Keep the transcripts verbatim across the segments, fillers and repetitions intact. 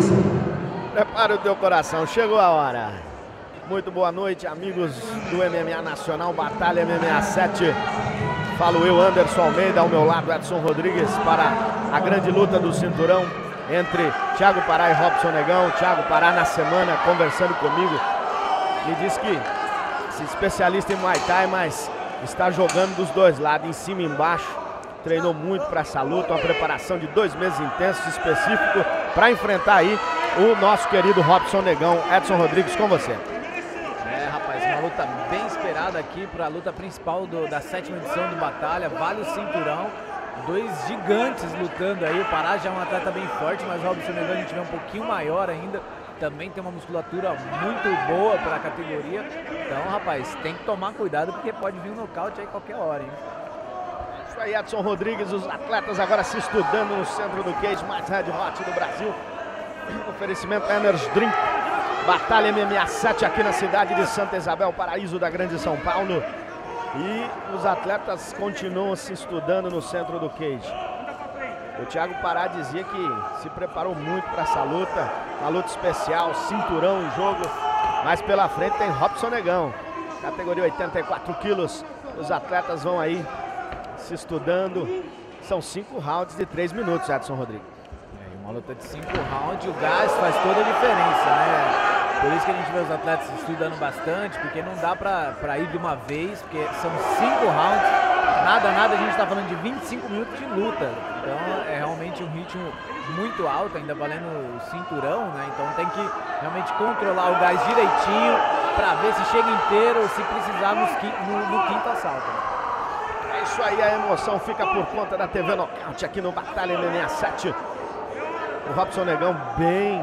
Prepara o teu coração, chegou a hora. Muito boa noite, amigos do M M A Nacional, Batalha M M A sete. Falo eu, Anderson Almeida, ao meu lado Edson Rodrigues, para a grande luta do cinturão entre Thiago Pará e Robson Negão. Thiago Pará na semana conversando comigo, me disse que esse especialista em Muay Thai, mas está jogando dos dois lados, em cima e embaixo. Treinou muito para essa luta, uma preparação de dois meses intensos, específico, para enfrentar aí o nosso querido Robson Negão. Edson Rodrigues, com você. É, rapaz, uma luta bem esperada aqui para a luta principal do, da sétima edição do Batalha. Vale o cinturão. Dois gigantes lutando aí. O Pará já é um atleta bem forte, mas o Robson Negão a gente vê um pouquinho maior ainda. Também tem uma musculatura muito boa para a categoria. Então, rapaz, tem que tomar cuidado porque pode vir um nocaute aí qualquer hora, hein? Isso aí, Edson Rodrigues, os atletas agora se estudando no centro do cage mais red hot do Brasil. Oferecimento Energy Drink. Batalha M M A sete aqui na cidade de Santa Isabel, paraíso da grande São Paulo. E os atletas continuam se estudando no centro do cage. O Thiago Pará dizia que se preparou muito para essa luta, uma luta especial, cinturão em jogo. Mas pela frente tem Robson Negão, categoria oitenta e quatro quilos. Os atletas vão aí se estudando. São cinco rounds de três minutos, Edson Rodrigues. É, uma luta de cinco rounds, o gás faz toda a diferença, né? Por isso que a gente vê os atletas se estudando bastante, porque não dá pra, pra ir de uma vez, porque são cinco rounds, nada, nada, a gente tá falando de vinte e cinco minutos de luta. Então é realmente um ritmo muito alto, ainda valendo o cinturão, né? Então tem que realmente controlar o gás direitinho pra ver se chega inteiro ou se precisar nos, no, no quinto assalto. É isso aí, a emoção fica por conta da T V Nocaute aqui no Batalha M M A sete. O Robson Negão bem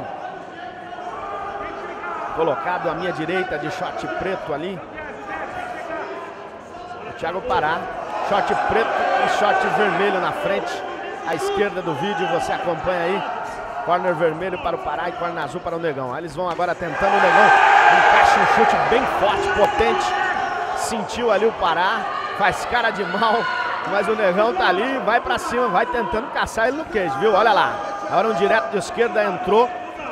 colocado à minha direita, de short preto ali. O Thiago Pará, short preto e short vermelho na frente. À esquerda do vídeo você acompanha aí. Corner vermelho para o Pará e corner azul para o Negão. Aí eles vão agora tentando, o Negão encaixa um chute bem forte, potente. Sentiu ali o Pará, faz cara de mal, mas o Negão tá ali, vai para cima, vai tentando caçar ele no queijo, viu? Olha lá, agora um direto de esquerda entrou.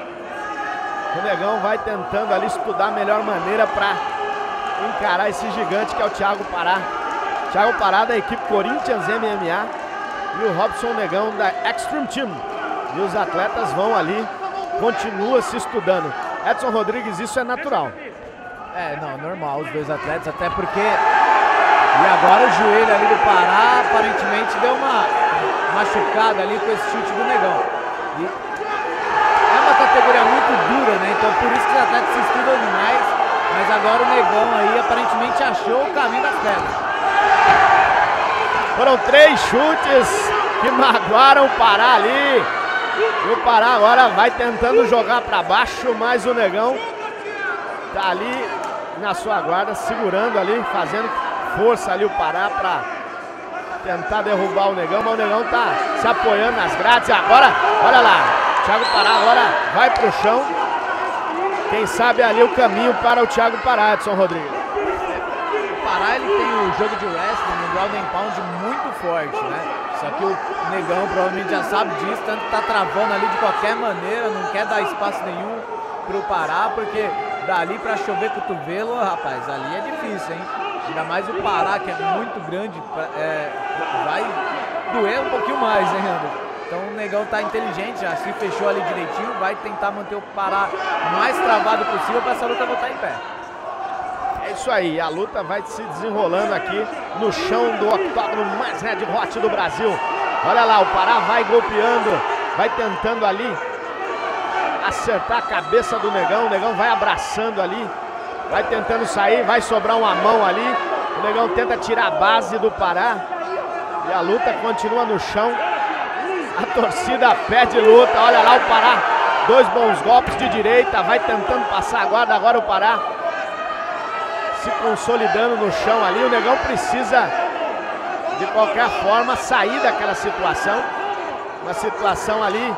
O Negão vai tentando ali estudar a melhor maneira para encarar esse gigante que é o Thiago Pará. Thiago Pará da equipe Corinthians M M A e o Robson Negão da Extreme Team. E os atletas vão ali, continua se estudando. Edson Rodrigues, isso é natural. É, não, normal, os dois atletas, até porque... E agora o joelho ali do Pará aparentemente deu uma machucada ali com esse chute do Negão. E é uma categoria muito dura, né? Então por isso que os atletas se estudam demais. Mas agora o Negão aí aparentemente achou o caminho das pedras. Foram três chutes que magoaram o Pará ali. E o Pará agora vai tentando jogar para baixo, mas o Negão tá ali na sua guarda, segurando ali, fazendo força ali o Pará para tentar derrubar o Negão. Mas o Negão tá se apoiando nas grades. Agora, olha lá. Thiago Pará agora vai pro chão. Quem sabe ali o caminho para o Thiago Pará, Edson Rodrigues. O Pará ele tem o jogo de wrestling, o ground and pound muito forte, né? Só que o Negão provavelmente já sabe disso, tanto que tá travando ali de qualquer maneira, não quer dar espaço nenhum pro Pará, porque dali para chover cotovelo, rapaz, ali é difícil, hein? Ainda mais o Pará, que é muito grande, é, vai doer um pouquinho mais, hein, Anderson? Então o Negão tá inteligente, já se fechou ali direitinho, vai tentar manter o Pará o mais travado possível para essa luta voltar em pé. É isso aí, a luta vai se desenrolando aqui no chão do octógono mais red hot do Brasil. Olha lá, o Pará vai golpeando, vai tentando ali acertar a cabeça do Negão. O Negão vai abraçando ali, vai tentando sair, vai sobrar uma mão ali. O Negão tenta tirar a base do Pará e a luta continua no chão. A torcida pede luta, olha lá o Pará, dois bons golpes de direita, vai tentando passar a guarda, agora o Pará se consolidando no chão ali. O Negão precisa, de qualquer forma, sair daquela situação, uma situação ali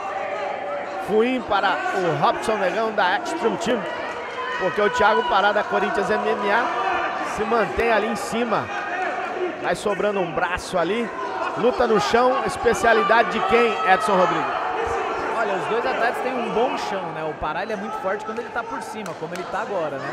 ruim para o Robson Negão da Extreme Team, porque o Thiago Pará da Corinthians M M A se mantém ali em cima, vai sobrando um braço ali. Luta no chão, especialidade de quem, Edson Rodrigues? Olha, os dois atletas têm um bom chão, né? O Pará ele é muito forte quando ele tá por cima, como ele tá agora, né?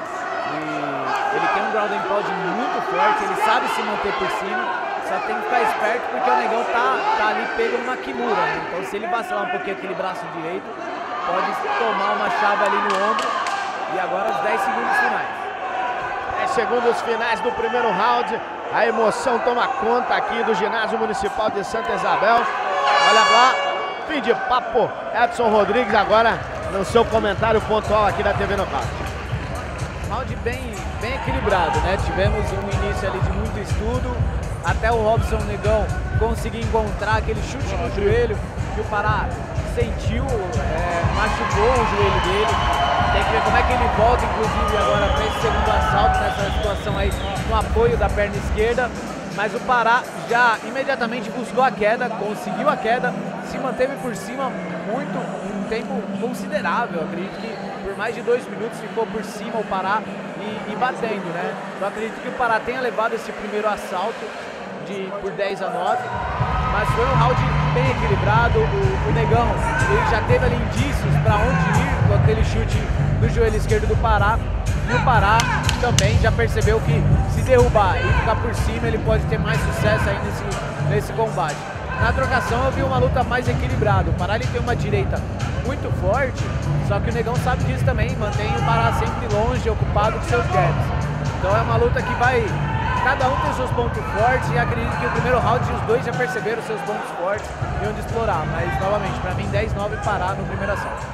E ele tem um ground and pound muito forte, ele sabe se manter por cima, só tem que ficar esperto porque o negão tá, tá ali pego numa kimura, né? Então se ele vacilar um pouquinho aquele braço direito, pode tomar uma chave ali no ombro. E agora os dez segundos finais. dez segundos finais do primeiro round. A emoção toma conta aqui do ginásio municipal de Santa Isabel. Olha lá, fim de papo. Edson Rodrigues agora no seu comentário pontual aqui da T V Nocaute. Round bem, bem equilibrado, né? Tivemos um início ali de muito estudo, até o Robson Negão conseguir encontrar aquele chute no joelho que o Pará sentiu, é, machucou o joelho dele. Tem que ver como é que ele volta, inclusive, agora para esse segundo assalto, nessa situação aí, no apoio da perna esquerda. Mas o Pará já imediatamente buscou a queda, conseguiu a queda, se manteve por cima muito, um tempo considerável. Acredito que por mais de dois minutos ficou por cima o Pará e, e batendo, né? Eu acredito que o Pará tenha levado esse primeiro assalto de, por dez a nove, mas foi um round bem equilibrado. O, o Negão, ele já teve ali indícios para onde ir com aquele chute do joelho esquerdo do Pará. E o Pará também já percebeu que se derrubar e ficar por cima, ele pode ter mais sucesso aí nesse, nesse combate. Na trocação eu vi uma luta mais equilibrada. O Pará ele tem uma direita muito forte, só que o Negão sabe disso também, mantém o Pará sempre longe, ocupado com seus jabs. Então é uma luta que vai... Cada um tem seus pontos fortes e acredito que o primeiro round os dois já perceberam seus pontos fortes e onde explorar. Mas, novamente, para mim, dez a nove Pará no primeiro assalto.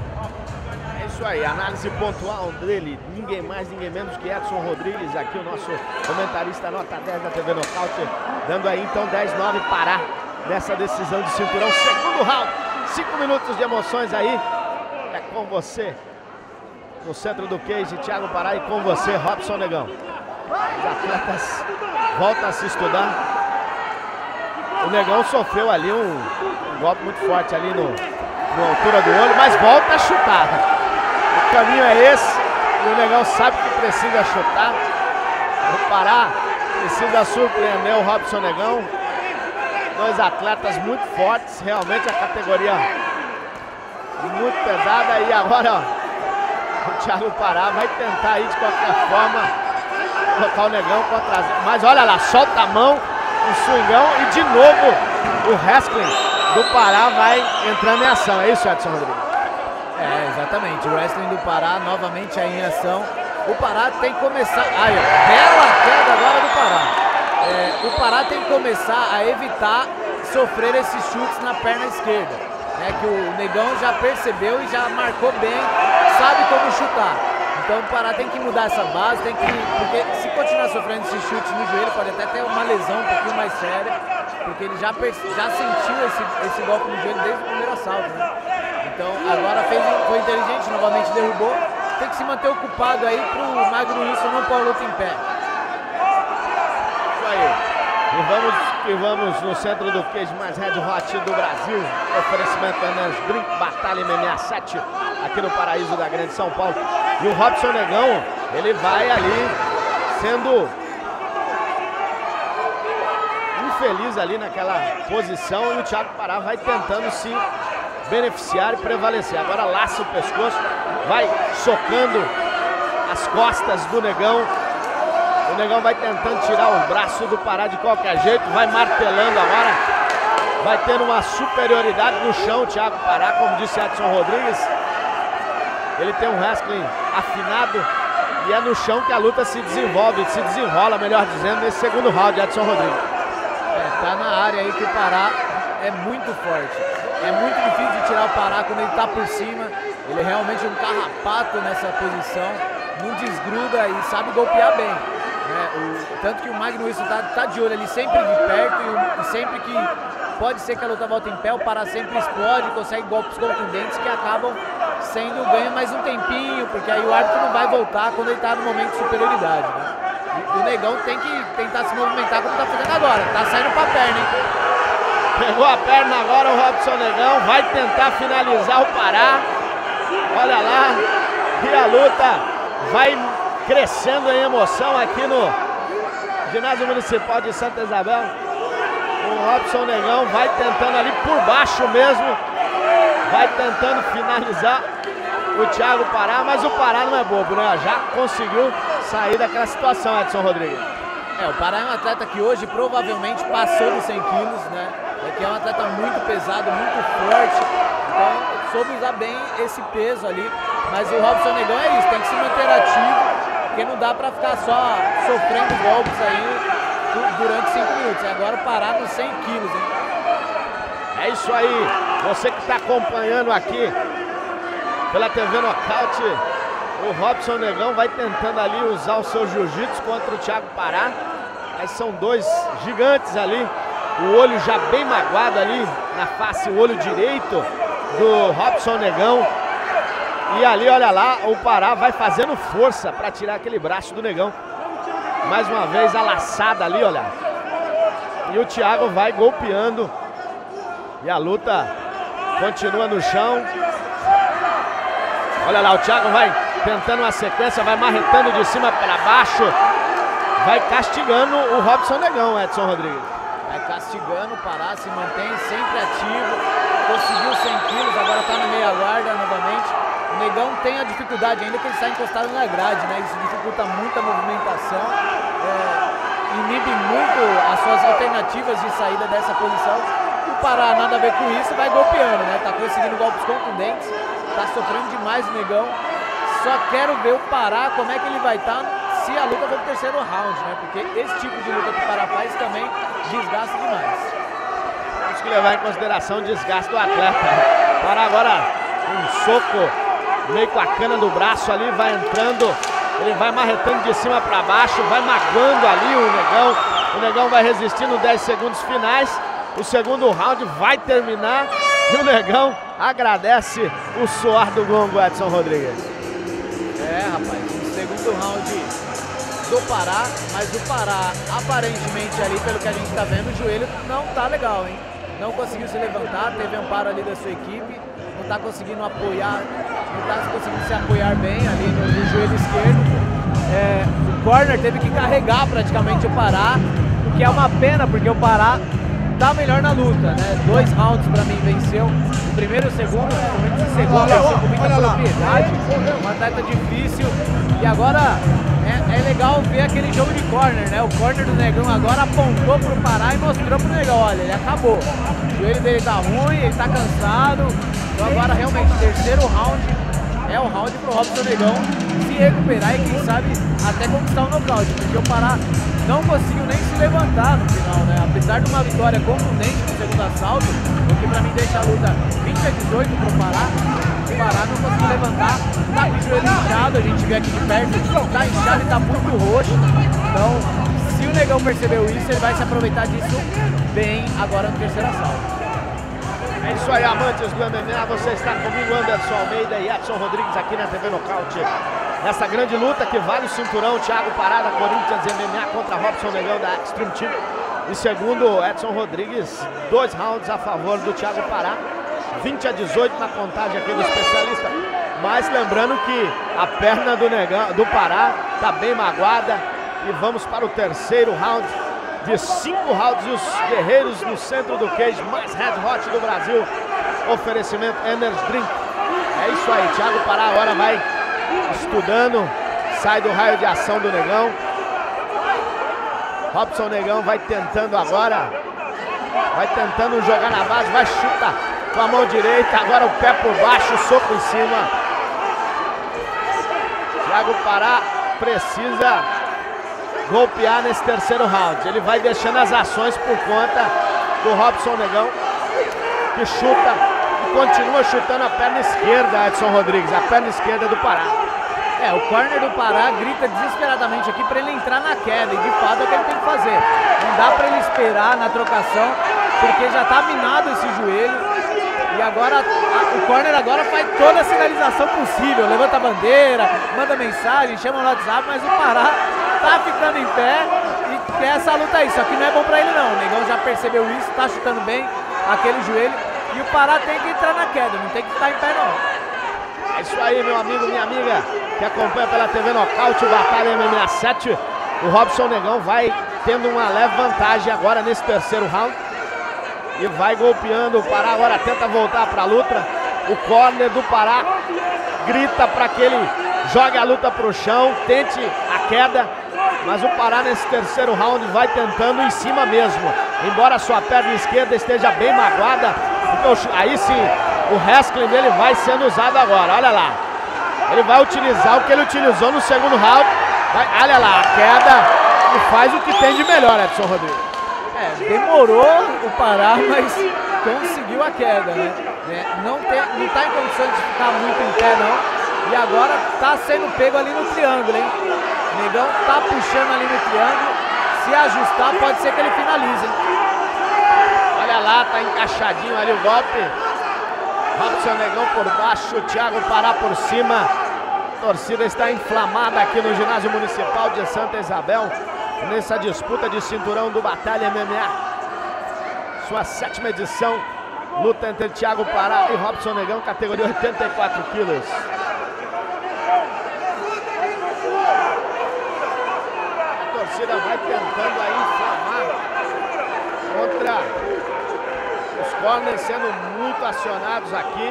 É isso aí, análise pontual dele, ninguém mais, ninguém menos que Edson Rodrigues, aqui o nosso comentarista nota dez da T V Nocaute, dando aí então dez a nove Pará nessa decisão de cinturão. Segundo round, cinco minutos de emoções aí, é com você, no centro do cage, Thiago Pará, e com você, Robson Negão. Os atletas voltam a se estudar. O Negão sofreu ali um, um golpe muito forte ali no, na altura do olho, mas volta a chutar. O caminho é esse e o Negão sabe que precisa chutar. O Pará precisa surpreender o Robson Negão. Dois atletas muito fortes, realmente a categoria muito pesada. E agora ó, o Thiago Pará vai tentar aí de qualquer forma colocar o Negão contra as... Mas olha lá, solta a mão, o swingão e de novo o wrestling do Pará vai entrando em ação. É isso, Edson Rodrigues? É, exatamente. O wrestling do Pará novamente aí em ação. O Pará tem que começar... Ai, ó, bela queda agora do Pará. É, o Pará tem que começar a evitar sofrer esses chutes na perna esquerda, né? Que o Negão já percebeu e já marcou bem, sabe como chutar. Então o Pará tem que mudar essa base, tem que, porque se continuar sofrendo esses chutes no joelho, pode até ter uma lesão um pouquinho mais séria, porque ele já, já sentiu esse, esse golpe no joelho desde o primeiro assalto, né? Então agora fez, foi inteligente, novamente derrubou, tem que se manter ocupado aí pro Magno Wilson não pôr a luta em pé. Isso aí. E vamos, e vamos no centro do cage mais Red Hot do Brasil. Oferecimento Anas Drink Batalha M M A sete, aqui no Paraíso da Grande São Paulo. E o Robson Negão, ele vai ali sendo infeliz ali naquela posição e o Thiago Pará vai tentando se beneficiar e prevalecer. Agora laça o pescoço, vai socando as costas do Negão. O Negão vai tentando tirar o braço do Pará de qualquer jeito, vai martelando agora, vai tendo uma superioridade no chão o Thiago Pará, como disse Edson Rodrigues. Ele tem um wrestling afinado e é no chão que a luta se desenvolve, se desenrola, melhor dizendo, nesse segundo round, Edson Rodrigues. É, tá na área aí que o Pará é muito forte. É muito difícil de tirar o Pará quando ele tá por cima. Ele é realmente um carrapato nessa posição, não desgruda e sabe golpear bem. Né? O, tanto que o Magno Wilson tá, tá de olho ali sempre de perto e, e sempre que pode ser que a luta volte em pé, o Pará sempre explode, consegue golpes contundentes que acabam sendo ganho mais um tempinho, porque aí o árbitro não vai voltar quando ele tá no momento de superioridade. Né? E o Negão tem que tentar se movimentar como tá fazendo agora, tá saindo pra perna, hein? Pegou a perna agora o Robson Negão, vai tentar finalizar o Pará. Olha lá, e a luta vai crescendo em emoção aqui no Ginásio Municipal de Santa Isabel. O Robson Negão vai tentando ali por baixo mesmo vai tentando finalizar o Thiago Pará, mas o Pará não é bobo, né? Já conseguiu sair daquela situação, Edson Rodrigues. É, o Pará é um atleta que hoje provavelmente passou dos cem quilos, né? É que é um atleta muito pesado, muito forte, então soube usar bem esse peso ali. Mas o Robson Negão é isso, tem que se manter ativo, porque não dá pra ficar só sofrendo golpes aí durante cinco minutos. E agora parar nos cem quilos, hein? É isso aí, você que está acompanhando aqui pela T V Nocaute, o Robson Negão vai tentando ali usar o seu jiu-jitsu contra o Thiago Pará. Mas são dois gigantes ali, o olho já bem magoado ali na face, o olho direito do Robson Negão. E ali, olha lá, o Pará vai fazendo força para tirar aquele braço do Negão. Mais uma vez a laçada ali, olha. E o Thiago vai golpeando. E a luta continua no chão. Olha lá, o Thiago vai tentando uma sequência, vai marretando de cima para baixo. Vai castigando o Robson Negão, Edson Rodrigues. Vai castigando o Pará, se mantém sempre ativo. Conseguiu cem quilos, agora está na meia guarda novamente. O Negão tem a dificuldade ainda que ele está encostado na grade, né? Isso dificulta muito a movimentação. É, inibe muito as suas alternativas de saída dessa posição. O Pará nada a ver com isso, vai golpeando, né? Tá conseguindo golpes contundentes, tá sofrendo demais o Negão. Só quero ver o Pará, como é que ele vai estar se a luta for pro terceiro round, né? Porque esse tipo de luta que o Pará faz também desgasta demais. Temos que levar em consideração o desgaste do atleta. Pará agora um soco meio com a cana do braço ali, vai entrando, ele vai marretando de cima para baixo, vai magoando ali o Negão. O Negão vai resistindo dez segundos finais. O segundo round vai terminar e o Negão agradece o suor do gongo, Edson Rodrigues. É, rapaz, o segundo round do Pará, mas o Pará, aparentemente ali, pelo que a gente tá vendo, o joelho não tá legal, hein? Não conseguiu se levantar, teve amparo ali da sua equipe, não tá conseguindo apoiar, não tá conseguindo se apoiar bem ali no, no joelho esquerdo. É, o corner teve que carregar praticamente o Pará, o que é uma pena, porque o Pará tá melhor na luta, né? Dois rounds pra mim venceu. O primeiro e o segundo, principalmente o segundo, venceu com muita propriedade. Um atleta difícil. E agora é, é legal ver aquele jogo de corner, né? O corner do Negão agora apontou pro Pará e mostrou pro Negão, olha, ele acabou. O joelho dele tá ruim, ele tá cansado. Então agora realmente, terceiro round é o round pro Robson Negão se recuperar e quem sabe até conquistar o nocaute, porque o Pará não conseguiu nem se levantar no final, né? Apesar de uma vitória contundente no segundo assalto, o que pra mim deixa a luta vinte a dezoito pro Pará. O Pará não conseguiu levantar, tá com o joelho inchado, a gente vê aqui de perto, tá inchado e tá muito roxo. Então, se o Negão percebeu isso, ele vai se aproveitar disso bem agora no terceiro assalto. É isso aí, amantes do M M A, você está comigo, Anderson Almeida e Edson Rodrigues aqui na T V Nocaute. Nessa grande luta que vale o cinturão, Thiago Pará da Corinthians M M A contra Robson Negão da Extreme Team. E segundo Edson Rodrigues, dois rounds a favor do Thiago Pará, vinte a dezoito na contagem aqui do especialista. Mas lembrando que a perna do, Negão, do Pará está bem magoada. E vamos para o terceiro round de cinco rounds. E os guerreiros no centro do cage, mais red hot do Brasil. Oferecimento Energy Drink. É isso aí, Thiago Pará agora vai estudando, sai do raio de ação do Negão. Robson Negão vai tentando agora, vai tentando jogar na base, vai chutar com a mão direita, agora o pé por baixo, soco em cima. Thiago Pará precisa golpear nesse terceiro round. Ele vai deixando as ações por conta do Robson Negão, que chuta e continua chutando a perna esquerda, Edson Rodrigues, a perna esquerda do Pará. É, o corner do Pará grita desesperadamente aqui para ele entrar na queda, e de fato é o que ele tem que fazer. Não dá para ele esperar na trocação, porque já tá minado esse joelho. E agora, a, o corner agora faz toda a sinalização possível, levanta a bandeira, manda mensagem, chama no WhatsApp, mas o Pará tá ficando em pé e quer essa luta aí, só que não é bom pra ele não. O Negão já percebeu isso, tá chutando bem aquele joelho, e o Pará tem que entrar na queda, não tem que estar em pé não. É isso aí, meu amigo, minha amiga, que acompanha pela T V Nocaute, o Batalha M M A sete. O Robson Negão vai tendo uma leve vantagem agora nesse terceiro round. E vai golpeando, o Pará agora tenta voltar para a luta. o corner do Pará grita para que ele jogue a luta para o chão, tente a queda, mas o Pará nesse terceiro round vai tentando em cima mesmo, embora a sua perna esquerda esteja bem magoada, então aí sim o wrestling dele vai sendo usado agora, olha lá, ele vai utilizar o que ele utilizou no segundo round, vai, olha lá, a queda e faz o que tem de melhor, Edson Rodrigues. É, demorou o Pará, mas conseguiu a queda, né? É, não, tem, não tá em condições de ficar muito em pé, não. E agora tá sendo pego ali no triângulo, hein? O Negão tá puxando ali no triângulo. Se ajustar, pode ser que ele finalize, hein? Olha lá, tá encaixadinho ali o golpe. Robson Negão por baixo, o Thiago Pará por cima. A torcida está inflamada aqui no ginásio municipal de Santa Isabel, nessa disputa de cinturão do Batalha M M A. Sua sétima edição, luta entre Thiago Pará e Robson Negão, categoria oitenta e quatro quilos. A torcida vai tentando aí inflamar contra os corners sendo muito acionados aqui.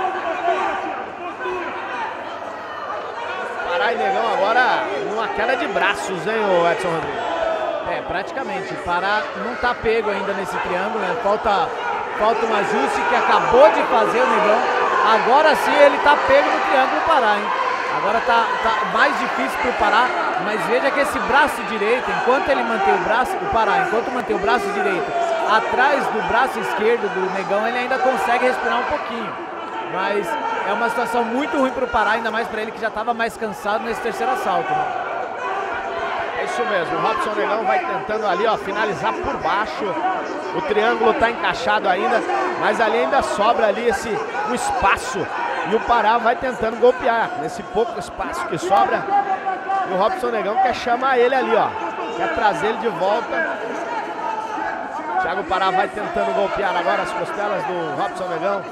Pará e Negão agora numa queda de braços, hein, o Edson Rodrigues? É, praticamente. Pará não tá pego ainda nesse triângulo, né? Falta, falta um ajuste que acabou de fazer o Negão. Agora sim ele tá pego no triângulo Pará, hein? Agora tá, tá mais difícil pro Pará, mas veja que esse braço direito, enquanto ele mantém o braço, o Pará, enquanto mantém o braço direito atrás do braço esquerdo do Negão, ele ainda consegue respirar um pouquinho. Mas é uma situação muito ruim para o Pará, ainda mais para ele que já estava mais cansado nesse terceiro assalto. Né? É isso mesmo, o Robson Negão vai tentando ali, ó, finalizar por baixo. O triângulo está encaixado ainda, mas ali ainda sobra ali esse um espaço. E o Pará vai tentando golpear nesse pouco espaço que sobra. E o Robson Negão quer chamar ele ali, ó. Quer trazer ele de volta. Thiago Pará vai tentando golpear agora as costelas do Robson Negão.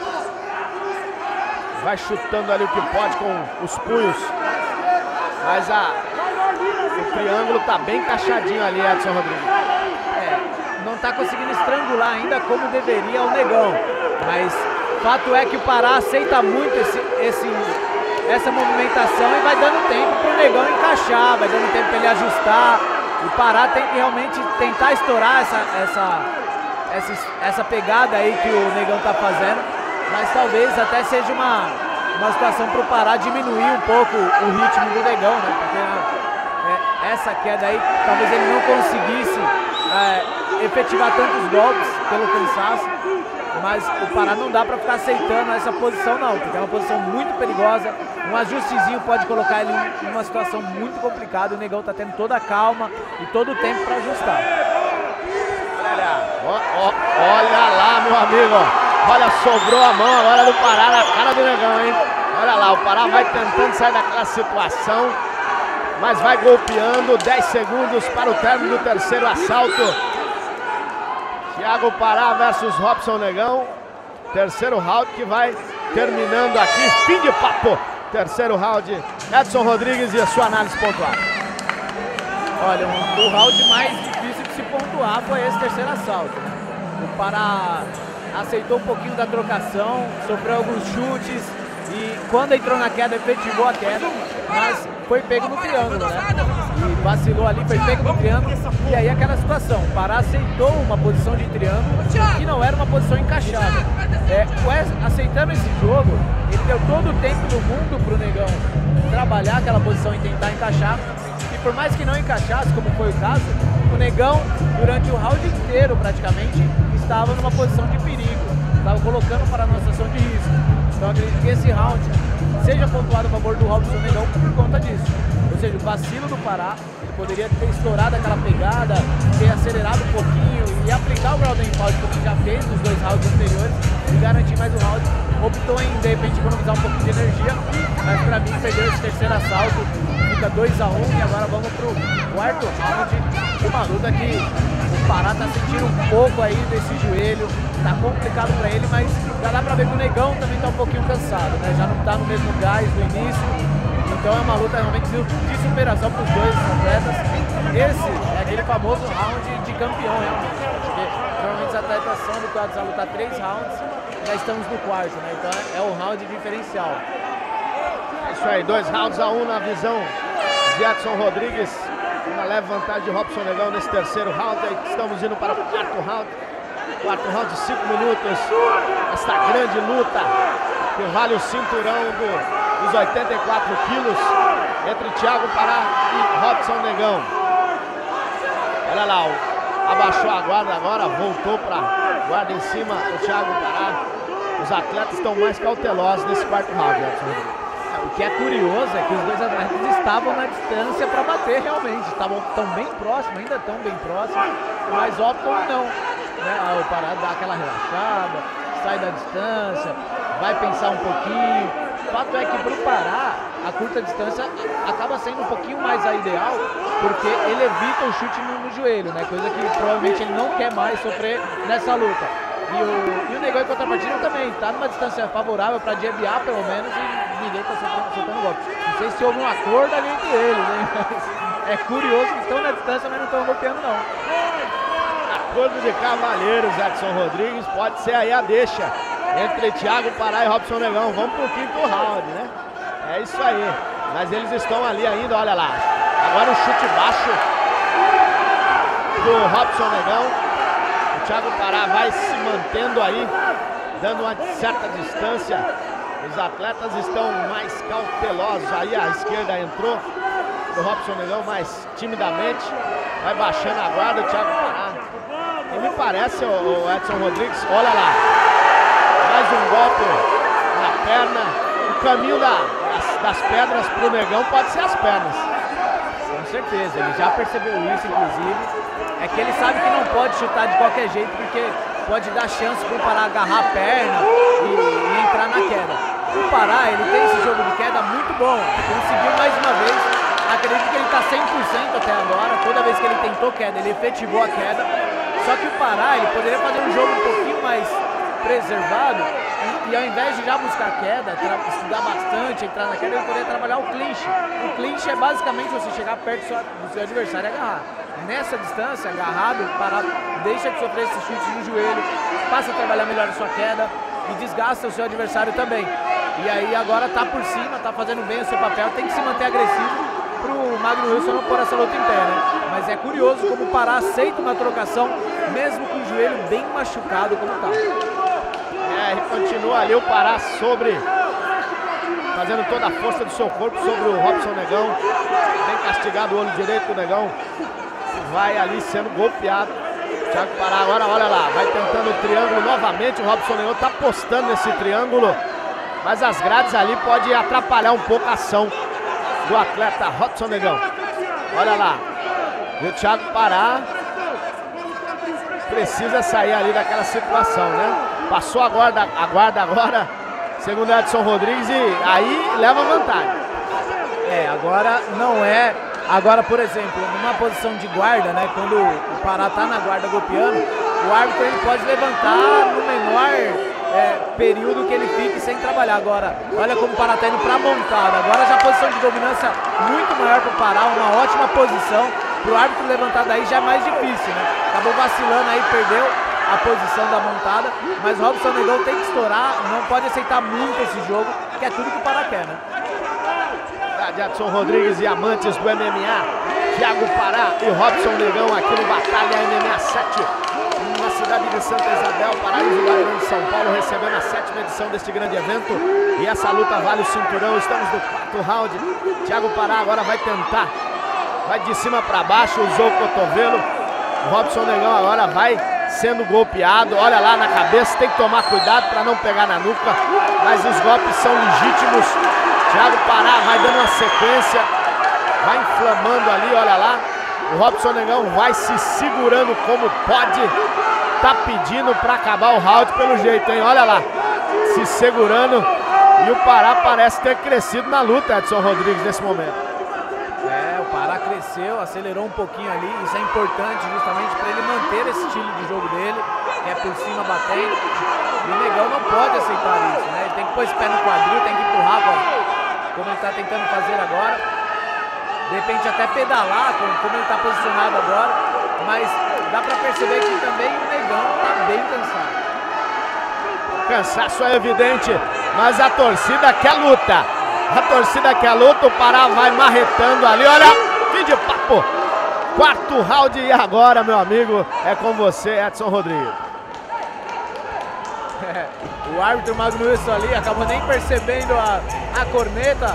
Vai chutando ali o que pode com os punhos. Mas a, o triângulo tá bem encaixadinho ali, Edson Rodrigues. É, não tá conseguindo estrangular ainda como deveria o Negão. Mas fato é que o Pará aceita muito esse, esse, essa movimentação e vai dando tempo pro Negão encaixar, vai dando tempo para ele ajustar. O Pará tem que realmente tentar estourar essa, essa, essa, essa pegada aí que o Negão tá fazendo. Mas talvez até seja uma, uma situação para o Pará diminuir um pouco o ritmo do Negão, né? Porque é, essa queda aí, talvez ele não conseguisse é, efetivar tantos golpes pelo cansaço, mas o Pará não dá para ficar aceitando essa posição não, porque é uma posição muito perigosa, um ajustezinho pode colocar ele em uma situação muito complicada, o Negão tá tendo toda a calma e todo o tempo para ajustar. Olha, ó, ó, olha lá, meu amigo. Olha, sobrou a mão agora do Pará na cara do Negão, hein? Olha lá, o Pará vai tentando sair daquela situação, mas vai golpeando. dez segundos para o término do terceiro assalto. Thiago Pará versus Robson Negão. Terceiro round que vai terminando aqui. Fim de papo. Terceiro round. Edson Rodrigues e a sua análise pontual. Olha, o, o round mais difícil de se pontuar foi esse terceiro assalto, né? O Pará aceitou um pouquinho da trocação, sofreu alguns chutes e quando entrou na queda efetivou a queda, mas foi pego no triângulo, né? E vacilou ali, foi pego no triângulo e aí aquela situação, o Pará aceitou uma posição de triângulo que não era uma posição encaixada. É, aceitando esse jogo, ele deu todo o tempo do mundo para o Negão trabalhar aquela posição e tentar encaixar. E por mais que não encaixasse, como foi o caso, o Negão, durante o round inteiro praticamente, estava numa posição de perigo, estava colocando para uma situação de risco. Então acredito que esse round seja pontuado a favor do Robson Negão por conta disso. Ou seja, o vacilo do Pará, ele poderia ter estourado aquela pegada, ter acelerado um pouquinho e aplicar o ground and pound como já fez nos dois rounds anteriores e garantir mais um round. Optou em, de repente, economizar um pouquinho de energia, mas para mim perdeu esse terceiro assalto, fica dois a um e agora vamos pro quarto round, uma luta que o Pará tá sentindo um pouco aí desse joelho, tá complicado para ele, mas já dá para ver que o Negão também tá um pouquinho cansado, né? Já não tá no mesmo gás do início, então é uma luta realmente de superação para os dois atletas. Esse é aquele famoso round de campeão, realmente, porque normalmente os atletas são habituados a lutar três rounds, já estamos no quarto, né? Então é o round diferencial. É isso aí, dois rounds a um na visão de Edson Rodrigues. Uma leve vantagem de Robson Negão nesse terceiro round. Aí estamos indo para o quarto round. Quarto round de cinco minutos. Esta grande luta que vale o cinturão do, dos oitenta e quatro quilos entre Thiago Pará e Robson Negão. Olha lá, o, abaixou a guarda agora, voltou para guarda em cima o Thiago Pará. Os atletas estão mais cautelosos nesse quarto round, Edson Rodrigues. O que é curioso é que os dois atletas estavam na distância para bater realmente, estavam tão bem próximos, ainda tão bem próximos, mas optam não, né? O Pará dá aquela relaxada, sai da distância, vai pensar um pouquinho. O fato é que para o Pará, a curta distância acaba sendo um pouquinho mais a ideal, porque ele evita o chute no, no joelho, né? Coisa que provavelmente ele não quer mais sofrer nessa luta. E o, e o Negão em contrapartida também está numa distância favorável para jabear pelo menos e ninguém está soltando, soltando golpe. Não sei se houve um acordo ali entre eles, né? Mas é curioso que estão na distância, mas não estão golpeando não. Acordo de cavalheiros, Edson Rodrigues, pode ser aí a deixa entre Thiago Pará e Robson Negão. Vamos pro quinto round, né? É isso aí. Mas eles estão ali ainda, olha lá. Agora o chute baixo do Robson Negão. O Thiago Pará vai se mantendo aí, dando uma certa distância. Os atletas estão mais cautelosos. Aí a esquerda entrou, o Robson Negão mais timidamente. Vai baixando a guarda, o Thiago Pará. E me parece, o Edson Rodrigues, olha lá. Mais um golpe na perna. O caminho da, das, das pedras para o Negão pode ser as pernas. Com certeza, ele já percebeu isso, inclusive. É que ele sabe que não pode chutar de qualquer jeito, porque pode dar chance para o Pará agarrar a perna e, e entrar na queda. O Pará, ele tem esse jogo de queda muito bom, conseguiu mais uma vez. Acredito que ele está cem por cento até agora, toda vez que ele tentou queda, ele efetivou a queda. Só que o Pará, ele poderia fazer um jogo um pouquinho mais preservado e, e ao invés de já buscar queda, estudar bastante, entrar na queda, ele poderia trabalhar o clinch. O clinch é basicamente você chegar perto do seu, do seu adversário e agarrar. Nessa distância, agarrado, Pará deixa de sofrer esses chutes no joelho, passa a trabalhar melhor a sua queda e desgasta o seu adversário também. E aí agora tá por cima, tá fazendo bem o seu papel, tem que se manter agressivo pro Magno Wilson não pôr essa luta em pé, né? Mas é curioso como o Pará aceita uma trocação, mesmo com o joelho bem machucado como tá. É, e continua ali o Pará sobre, fazendo toda a força do seu corpo sobre o Robson Negão. Bem castigado o olho direito do Negão. Vai ali sendo golpeado. Thiago Pará agora, olha lá, vai tentando o triângulo novamente. O Robson Negão tá apostando nesse triângulo, mas as grades ali pode atrapalhar um pouco a ação do atleta Robson Negão. Olha lá, e o Thiago Pará precisa sair ali daquela situação, né? Passou a guarda, a guarda agora, segundo Edson Rodrigues, e aí leva vantagem. É, agora não é... Agora, por exemplo, numa posição de guarda, né, quando o Pará tá na guarda golpeando, o árbitro ele pode levantar no menor é, período que ele fique sem trabalhar. Agora, olha como o Pará tá indo pra montada. Agora já a posição de dominância muito maior pro Pará, uma ótima posição. Pro árbitro levantar daí já é mais difícil, né? Acabou vacilando aí, perdeu a posição da montada, mas Robson Negão tem que estourar, não pode aceitar muito esse jogo, que é tudo que o Pará quer, né? De Edson Rodrigues e amantes do M M A, Thiago Pará e Robson Negão aqui no Batalha M M A sete, na cidade de Santa Isabel, Paraíso Grande de São Paulo, recebendo a sétima edição deste grande evento. E essa luta vale o cinturão. Estamos no quarto round. Thiago Pará agora vai tentar, vai de cima para baixo, usou o cotovelo. O Robson Negão agora vai sendo golpeado, olha lá na cabeça, tem que tomar cuidado para não pegar na nuca, mas os golpes são legítimos. Thiago Pará vai dando uma sequência, vai inflamando ali, olha lá. O Robson Negão vai se segurando como pode, tá pedindo para acabar o round pelo jeito, hein? Olha lá, se segurando, e o Pará parece ter crescido na luta, Edson Rodrigues, nesse momento. É, o Pará cresceu, acelerou um pouquinho ali, isso é importante justamente para ele manter esse estilo de jogo dele, que é por cima batendo. E o Negão não pode aceitar isso, né? Ele tem que pôr esse pé no quadril, tem que empurrar, como ele está tentando fazer agora. De repente até pedalar, como ele está posicionado agora. Mas dá para perceber que também o Negão está bem cansado. cansaço é evidente, mas a torcida quer luta. A torcida quer luta, o Pará vai marretando ali, olha, fim de papo. Quarto round e agora, meu amigo, é com você, Edson Rodrigues. É, o árbitro Magno Wilson ali acabou nem percebendo a, a corneta,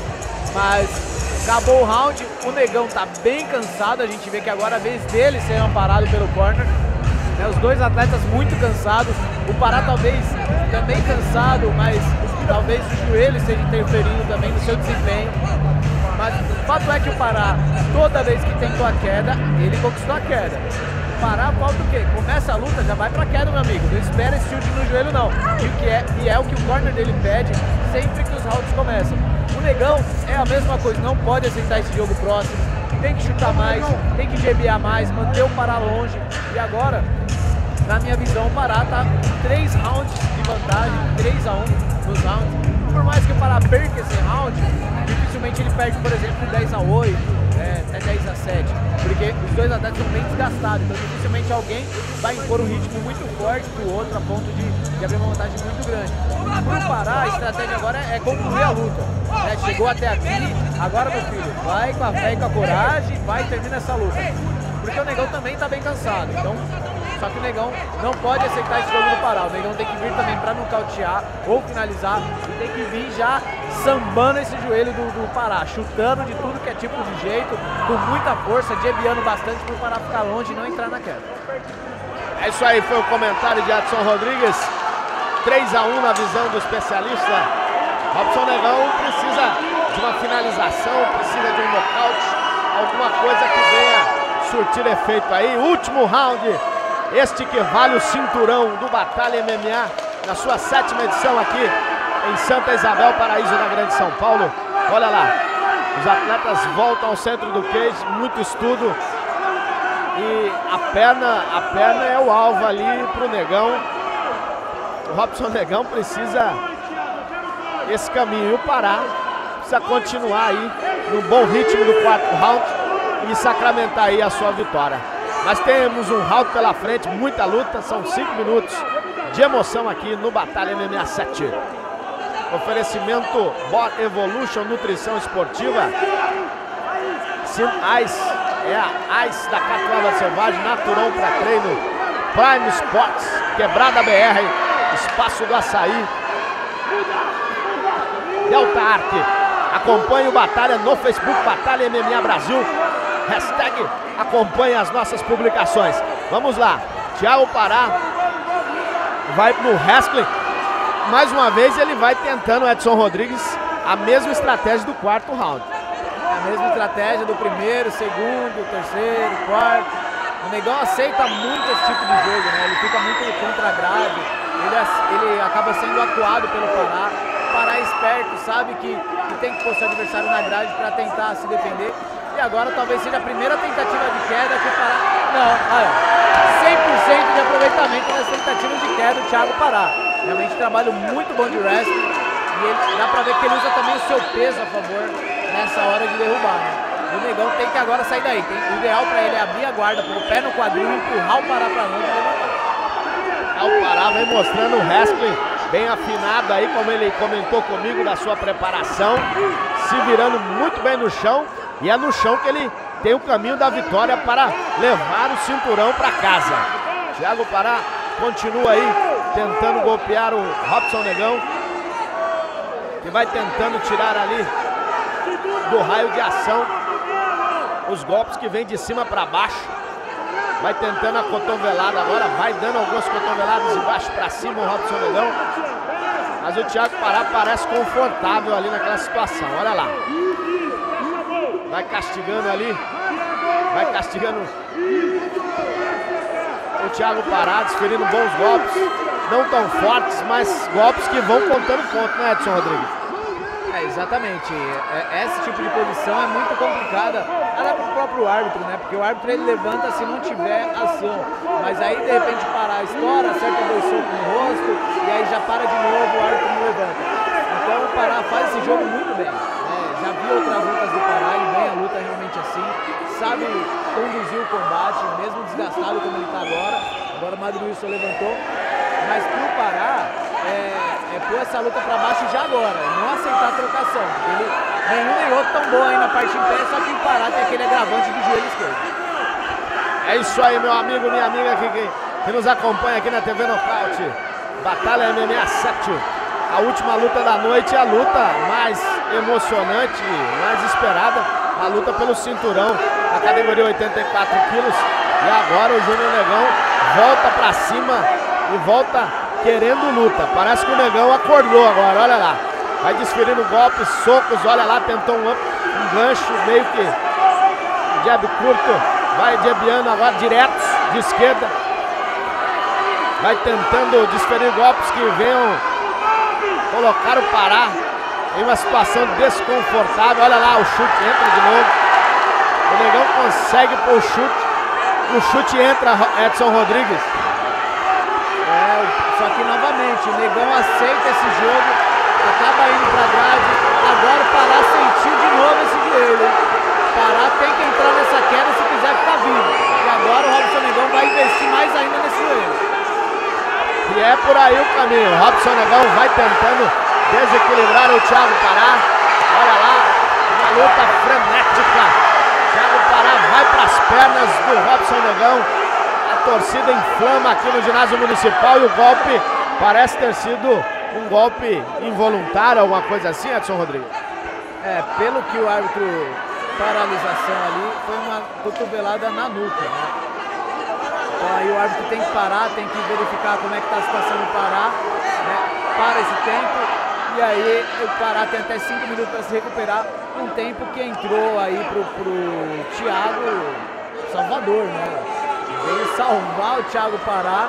mas acabou o round, o Negão tá bem cansado, a gente vê que agora é a vez dele ser amparado pelo corner. Né, os dois atletas muito cansados, o Pará talvez também cansado, mas talvez o joelho esteja interferindo também no seu desempenho. Mas o fato é que o Pará, toda vez que tentou a queda, ele conquistou a queda. O Pará falta o quê? Começa a luta, já vai pra queda, meu amigo. Não espera esse chute no joelho, não. E, o que é, e é o que o corner dele pede sempre que os rounds começam. O Negão é a mesma coisa, não pode aceitar esse jogo próximo. Tem que chutar mais, tem que gebiar mais, manter o Pará longe. E agora, na minha visão, o Pará tá com três rounds de vantagem, três a um nos rounds. Por mais que o Pará perca esse round, dificilmente ele perde, por exemplo, dez a oito, é, até dez a sete, porque os dois atletas são bem desgastados, então dificilmente alguém vai impor um ritmo muito forte pro outro a ponto de, de abrir uma vantagem muito grande. Para o Pará, a estratégia agora é concluir a luta. Né? Chegou até aqui, agora, meu filho, vai com a fé e com a coragem, vai e termina essa luta. Porque o Negão também tá bem cansado, então... Só que o Negão não pode aceitar esse jogo do Pará. O Negão tem que vir também para nocautear ou finalizar. E tem que vir já sambando esse joelho do, do Pará, chutando de tudo que é tipo de jeito, com muita força, jebiando bastante para o Pará ficar longe e não entrar na queda. É isso aí, foi o comentário de Edson Rodrigues. três a um na visão do especialista. Robson Negão precisa de uma finalização, precisa de um nocaute, alguma coisa que venha surtir efeito aí. Último round. Este que vale o cinturão do Batalha M M A na sua sétima edição aqui em Santa Isabel, Paraíso, na Grande São Paulo. Olha lá, os atletas voltam ao centro do cage, muito estudo. E a perna, a perna é o alvo ali pro Negão. O Robson Negão precisa esse caminho. E o Pará precisa continuar aí no bom ritmo do quarto round e sacramentar aí a sua vitória. Mas temos um round pela frente, muita luta, são cinco minutos de emoção aqui no Batalha M M A sete. Oferecimento Bor Evolution Nutrição Esportiva. Sim, Ice, é a Ice da Catuaba Selvagem, Naturão para treino. Prime Sports, Quebrada B R, Espaço do Açaí. Delta Arte, acompanhe o Batalha no Facebook, Batalha M M A Brasil. Hashtag acompanhe as nossas publicações. Vamos lá, Thiago Pará vai no wrestling. Mais uma vez ele vai tentando, Edson Rodrigues, a mesma estratégia do quarto round. A mesma estratégia do primeiro, segundo, terceiro, quarto. O Negão aceita muito esse tipo de jogo, né? Ele fica muito contra a grade, ele, ele acaba sendo acuado pelo Pará. O Pará é esperto, sabe que, que tem que pôr seu adversário na grade para tentar se defender. E agora talvez seja a primeira tentativa de queda que o Pará... Não, olha, cem por cento de aproveitamento nas tentativas de queda do Thiago Pará. Realmente trabalho muito bom de wrestling e ele, dá pra ver que ele usa também o seu peso a favor nessa hora de derrubar, né? O Negão tem que agora sair daí. Tem, o ideal pra ele é abrir a guarda, pôr o pé no quadril, empurrar o Pará pra longe e levantar. O Pará vem mostrando o wrestling bem afinado aí, como ele comentou comigo da sua preparação, se virando muito bem no chão. E é no chão que ele tem o caminho da vitória para levar o cinturão para casa. Thiago Pará continua aí tentando golpear o Robson Negão, que vai tentando tirar ali do raio de ação os golpes que vêm de cima para baixo. Vai tentando a cotovelada agora, vai dando algumas cotoveladas de baixo para cima o Robson Negão. Mas o Thiago Pará parece confortável ali naquela situação, olha lá. Vai castigando ali, vai castigando o Thiago Pará, desferindo bons golpes, não tão fortes, mas golpes que vão contando ponto, né, Edson Rodrigues? É, exatamente, é, esse tipo de posição é muito complicada, até para o próprio árbitro, né, porque o árbitro ele levanta se não tiver ação, mas aí de repente Pará estoura, acerta dois socos no rosto, e aí já para de novo, o árbitro não levanta. Então o Pará faz esse jogo muito bem. Já vi outras lutas do Pará, ele ganha a luta realmente assim, sabe conduzir o combate, mesmo desgastado como ele está agora. Agora o Magno Wilson levantou, mas pro Pará, é, é, é pôr essa luta pra baixo já agora, não aceitar a trocação, porque ele, nenhum nem outro tão bom aí na parte em pé, só que o Pará tem aquele agravante do joelho esquerdo. É isso aí, meu amigo, minha amiga que, que, que nos acompanha aqui na T V Nocaute. Batalha M M A sete. A última luta da noite, a luta mais emocionante, mais esperada, a luta pelo cinturão, a categoria oitenta e quatro quilos. E agora o Júnior Negão volta pra cima e volta querendo luta. Parece que o Negão acordou agora, olha lá. Vai desferindo golpes, socos, olha lá, tentou um, um gancho, meio que um jab curto. Vai jabeando agora diretos de esquerda. Vai tentando desferir golpes que venham colocar o Pará em uma situação desconfortável. Olha lá, o chute entra de novo. O Negão consegue pôr o chute. O chute entra, Edson Rodrigues. É, só que novamente, o Negão aceita esse jogo, acaba indo pra grade. Agora o Pará sentiu de novo esse joelho. O Pará tem que entrar nessa queda se quiser ficar vivo. E agora o Robson Negão vai investir mais ainda nesse joelho. E é por aí o caminho. O Robson Negão vai tentando desequilibrar o Thiago Pará. Olha lá, uma luta frenética. Thiago Pará vai para as pernas do Robson Negão. A torcida inflama aqui no ginásio municipal e o golpe parece ter sido um golpe involuntário, alguma coisa assim, Edson Rodrigues? É, pelo que o árbitro paralisação ali, foi uma cotovelada na nuca, né? Então aí o árbitro tem que parar, tem que verificar como é que está a situação do Pará, né? Para esse tempo, e aí o Pará tem até cinco minutos para se recuperar, um tempo que entrou aí pro, pro Thiago Salvador, né? Veio salvar o Thiago Pará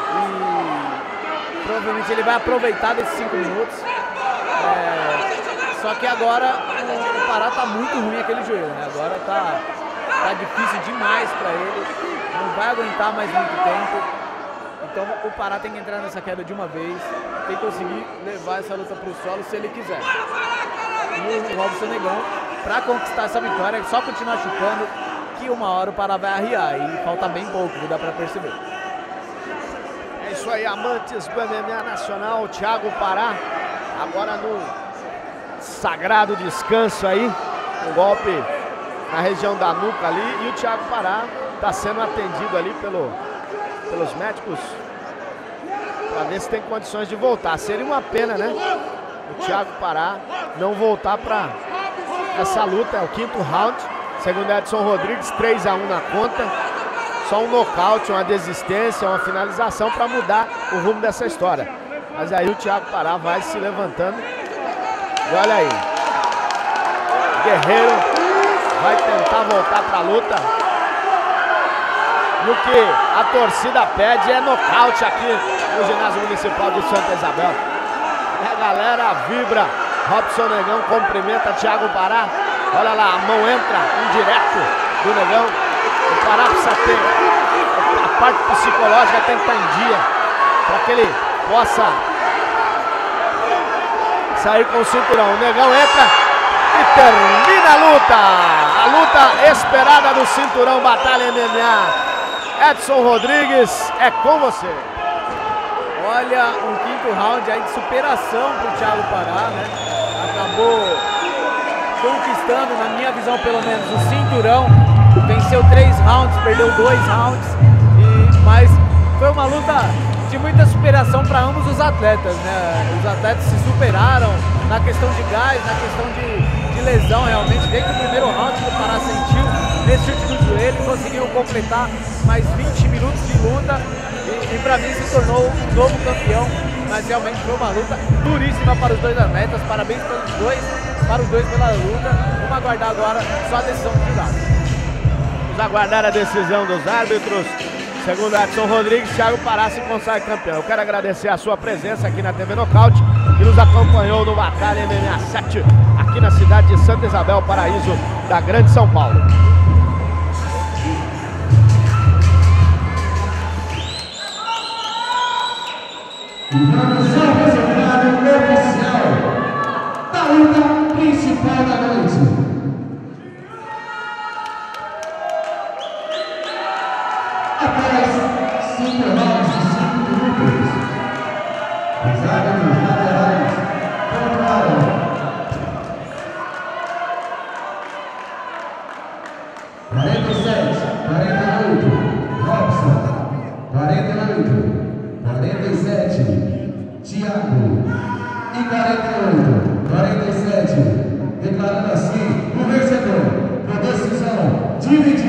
e provavelmente ele vai aproveitar desses cinco minutos. É, só que agora o, o Pará tá muito ruim aquele joelho, né? Agora tá, tá difícil demais para ele, não vai aguentar mais muito tempo. Então o Pará tem que entrar nessa queda de uma vez, tem que conseguir levar essa luta pro solo se ele quiser. E o Robson Negão, para conquistar essa vitória, é só continuar chutando que uma hora o Pará vai arriar e falta bem pouco, dá para perceber. É isso aí, amantes do M M A Nacional, Thiago Pará, agora no sagrado descanso aí, um golpe na região da nuca ali, e o Thiago Pará está sendo atendido ali pelo, pelos médicos para ver se tem condições de voltar. Seria uma pena, né? O Thiago Pará não voltar para essa luta, é o quinto round, segundo Edson Rodrigues, três a um na conta. Só um nocaute, uma desistência, uma finalização para mudar o rumo dessa história. Mas aí o Thiago Pará vai se levantando. E olha aí. Guerreiro vai tentar voltar para a luta. E o que a torcida pede é nocaute aqui no ginásio municipal de Santa Isabel. E a galera vibra. Robson Negão cumprimenta Thiago Pará. Olha lá, a mão entra indireto do Negão. O Pará precisa ter, a parte psicológica tem que estar em dia, para que ele possa sair com o cinturão. O Negão entra e termina a luta. A luta esperada do cinturão Batalha M M A. Edson Rodrigues, é com você. Olha, um quinto round aí de superação para o Thiago Pará, né? Acabou conquistando, na minha visão pelo menos, o cinturão. Venceu três rounds, perdeu dois rounds, e, mas foi uma luta de muita superação para ambos os atletas, né? Os atletas se superaram na questão de gás, na questão de, de lesão, realmente. Desde o primeiro round que o Pará sentiu nesse chute no joelho, conseguiu completar mais vinte minutos de luta e, e para mim se tornou um novo campeão. Mas realmente foi uma luta duríssima para os dois atletas. Parabéns pelos dois, para os dois pela luta. Vamos aguardar agora só a decisão do jurado. Vamos aguardar a decisão dos árbitros. Segundo Edson Rodrigues, Thiago Pará se consagra campeão. Eu quero agradecer a sua presença aqui na T V Nocaute, que nos acompanhou no Batalha M M A sete, aqui na cidade de Santa Isabel, paraíso da Grande São Paulo. Introdução resultado oficial da luta principal da noite. Após cinco rounds de cinco minutos, os árbitros oito, quarenta e sete, Thiago. E quarenta e oito, quarenta e sete. Declarando assim o vencedor por decisão dividida.